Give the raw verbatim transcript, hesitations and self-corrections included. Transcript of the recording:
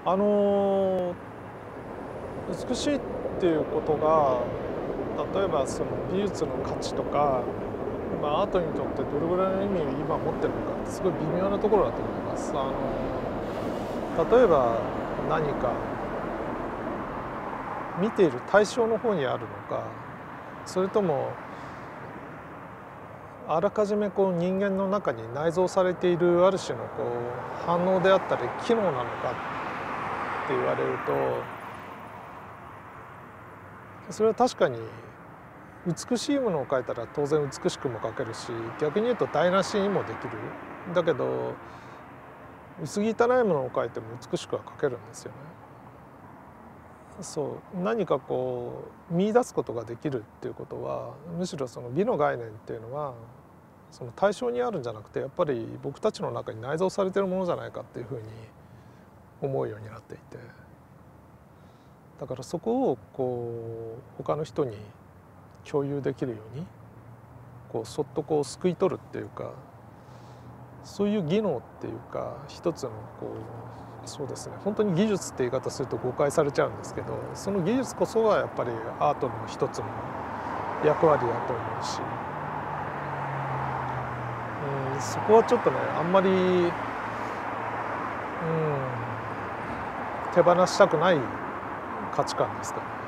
あの美しいっていうことが例えばその美術の価値とか、まあ、アートにとってどれぐらいの意味を今持ってるのかってすごい微妙なところだと思います。あの例えば何か見ている対象の方にあるのか、それともあらかじめこう人間の中に内蔵されているある種のこう反応であったり機能なのかって言われると、それは確かに美しいものを描いたら当然美しくも描けるし、逆に言うと台無しにもできる。だけど薄汚いものを描いても美しくは描けるんですよね。そう何かこう見出すことができるっていうことは、むしろその美の概念っていうのはその対象にあるんじゃなくて、やっぱり僕たちの中に内蔵されているものじゃないかっていうふうに思うようになっていて、だからそこをこう他の人に共有できるようにこうそっとこうすくい取るっていうか、そういう技能っていうか一つのこうそうですね、本当に技術って言い方すると誤解されちゃうんですけど、その技術こそがやっぱりアートの一つの役割だと思うし、うん、そこはちょっとねあんまり、うん、手放したくない価値観ですかね。